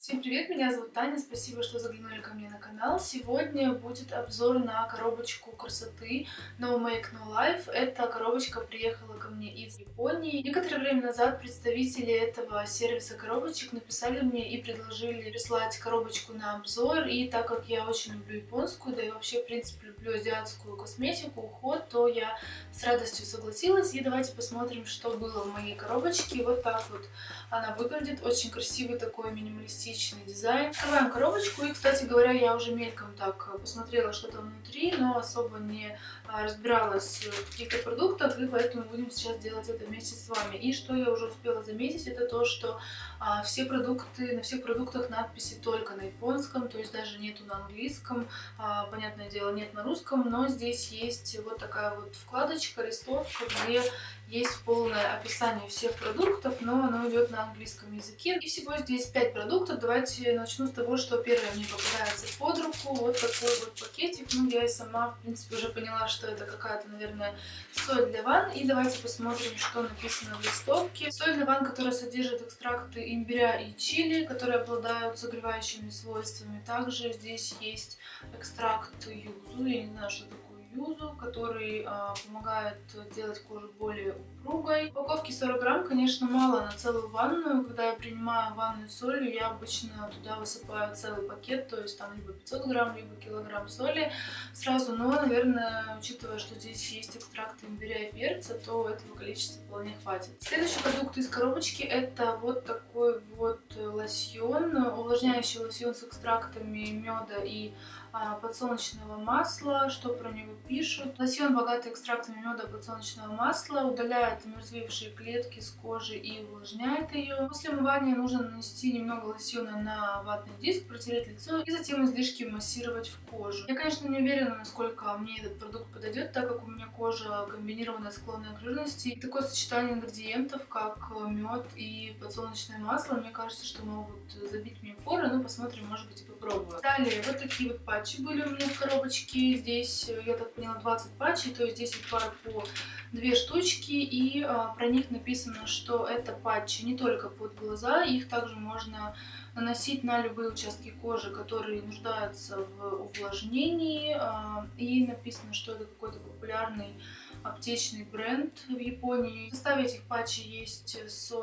Всем привет, меня зовут Таня, спасибо, что заглянули ко мне на канал. Сегодня будет обзор на коробочку красоты No Make No Life. Эта коробочка приехала ко мне из Японии. Некоторое время назад представители этого сервиса коробочек написали мне и предложили прислать коробочку на обзор. И так как я очень люблю японскую, да и вообще, в принципе, люблю азиатскую косметику, уход, то я с радостью согласилась. И давайте посмотрим, что было в моей коробочке. Вот так вот она выглядит. Очень красивый такой минималистичный дизайн. Открываем коробочку, и, кстати говоря, я уже мельком так посмотрела, что там внутри, но особо не разбиралась в каких-то продуктах, и поэтому будем сейчас делать это вместе с вами. И что я уже успела заметить, это то, что на всех продуктах надписи только на японском, то есть даже нету на английском, понятное дело, нет на русском, но здесь есть вот такая вот вкладочка, листовка, где есть полное описание всех продуктов, но оно идет на английском языке. И всего здесь 5 продуктов. Давайте начну с того, что первое мне попадается под руку. Вот такой вот пакетик. Ну, я и сама, в принципе, уже поняла, что это какая-то, наверное, соль для ванн. И давайте посмотрим, что написано в листовке. Соль для ванн, которая содержит экстракты имбиря и чили, которые обладают согревающими свойствами. Также здесь есть экстракт юзу. Я не знаю, что такое юзу, который помогает делать кожу более упругой. Упаковки 40 грамм, конечно, мало на целую ванную. Когда я принимаю ванную с солью, я обычно туда высыпаю целый пакет, то есть там либо 500 грамм, либо килограмм соли сразу. Но, наверное, учитывая, что здесь есть экстракты имбиря и перца, то этого количества вполне хватит. Следующий продукт из коробочки — это вот такой вот лосьон, увлажняющий лосьон с экстрактами меда и подсолнечного масла. Что про него пишут? Лосьон, богатый экстрактами меда и подсолнечного масла, удаляет омертвевшие клетки с кожи и увлажняет ее. После умывания нужно нанести немного лосьона на ватный диск, протереть лицо и затем излишки массировать в кожу. Я, конечно, не уверена, насколько мне этот продукт подойдет, так как у меня кожа комбинированная, склонная к жирности. И такое сочетание ингредиентов, как мед и подсолнечное масло, мне кажется, что могут забить мне поры, но посмотрим, может быть, и попробую. Далее, вот такие вот патчи были у меня в коробочке. Здесь, я так поняла, 20 патчей, то есть 10 пар по 2 штучки. И про них написано, что это патчи не только под глаза, их также можно наносить на любые участки кожи, которые нуждаются в увлажнении. И написано, что это какой-то популярный аптечный бренд в Японии. В составе этих патчей есть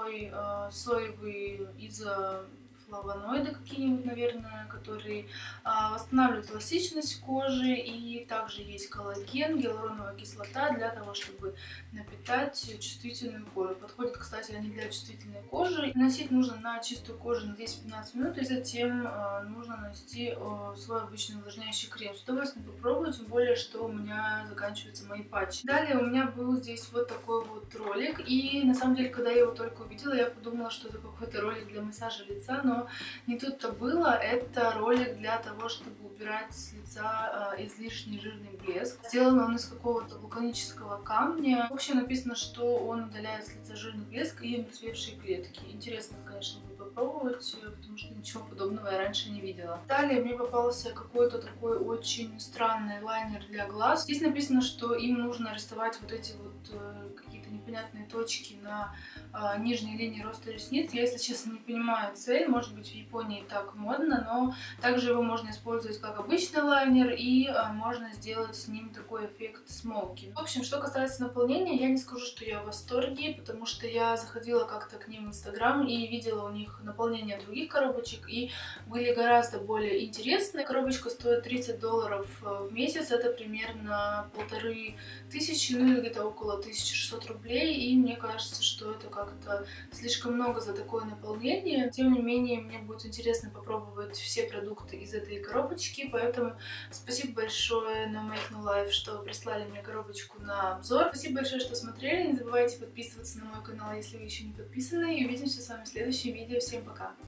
соевые изофлавоноиды какие-нибудь, наверное, которые восстанавливают эластичность кожи. И также есть коллаген, гиалуроновая кислота для того, чтобы напитать чувствительную кожу. Подходят, кстати, они для чувствительной кожи. Наносить нужно на чистую кожу на 10-15 минут, и затем нужно нанести свой обычный увлажняющий крем. С удовольствием попробую, тем более, что у меня заканчиваются мои патчи. Далее у меня был здесь вот такой вот ролик, и на самом деле, когда я его только увидела, я подумала, что это какой-то ролик для массажа лица, но не тут-то было. Это ролик для того, чтобы убирать с лица излишний жирный блеск. Сделан он из какого-то вулканического камня. В общем, написано, что он удаляет с лица жирный блеск и омертвевшие клетки. Интересно, конечно, будет попробовать, потому что ничего подобного я раньше не видела. Далее мне попался какой-то такой очень странный лайнер для глаз. Здесь написано, что им нужно рисовать вот эти вот какие-то непонятные точки на нижней линии роста ресниц. Я, если честно, не понимаю цель. Может быть, в Японии так модно, но также его можно использовать как обычный лайнер, и можно сделать с ним такой эффект смоки. В общем, что касается наполнения, я не скажу, что я в восторге, потому что я заходила как-то к ним в Инстаграм и видела у них наполнение других коробочек, и были гораздо более интересные. Коробочка стоит $30 в месяц, это примерно 1500, ну или где-то около 1600 рублей, и мне кажется, что это как-то слишком много за такое наполнение. Тем не менее, мне будет интересно попробовать все продукты из этой коробочки, поэтому спасибо большое No Make No Life, что прислали мне коробочку на обзор. Спасибо большое, что смотрели. Не забывайте подписываться на мой канал, если вы еще не подписаны. И увидимся с вами в следующем видео. Всем пока!